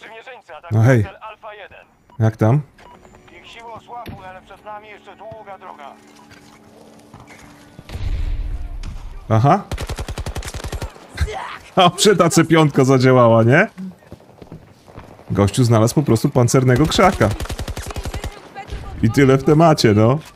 Sprzymierzeńcy No hej. atakują cel Alfa 1. Jak tam? Ich siły osłabły, ale przed nami jeszcze długa droga. Aha. A ta C5 zadziałała, nie? Gościu znalazł po prostu pancernego krzaka. I tyle w temacie, no.